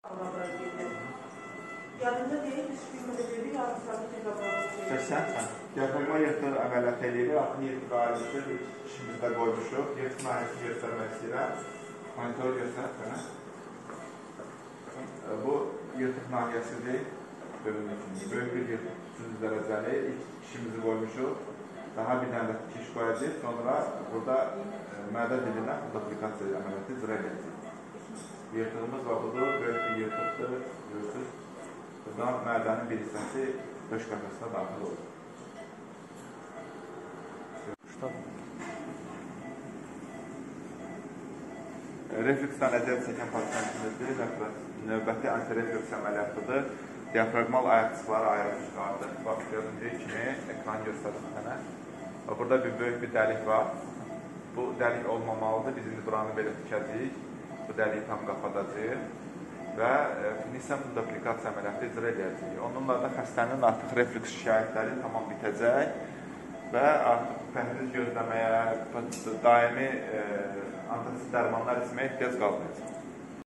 Yadında deyil, düşkünmə də dedi, yarım saatı tezablarını Sən, diafragma yırtıq əməliyyat edilir, axın yırtıq ayrıdır, işimizdə qoymuşuq. Yırtıq nahiyəsini göstərmək istəyirəm. Monitoru göstərək mənə. Bu yırtıq nahiyəsidir. Böyük bir yırtıq 300 dərəcəli ilk işimizi qoymuşuq. Daha bir dənə də kiş qoyacaq. Sonra burada mədə dilindən duplikasiya əməliyyatı icra edəcək. Yırtığımız var budur, böyük bir yırtıqdır, görürsünüz. Buradan mədənin bir hissəsi döş qəfəsinə daxil olur. Reflüksdən əziyyət çəkən pasiyentimizdir. Növbəti antireflüks əməliyyatıdır. Diafragmal ayaqçıqları ayırıb çıxardır. Bax, gördüyünüz kimi ekran göstərir sənə. Burada böyük bir dəlik var. Bu dəlik olmamalıdır. Biz indi buranı belə tikəcəyik. Bu dəliyi tam qapadacaq və Nissen duplikasiya əməliyyatı icra edəcəyik. Onunla da xəstənin artıq reflüks şikayətləri tamam bitəcək və artıq pəhriz gözləməyə, daimi antibiyotik dərmanlar içməyə ehtiyac qalmayacaq.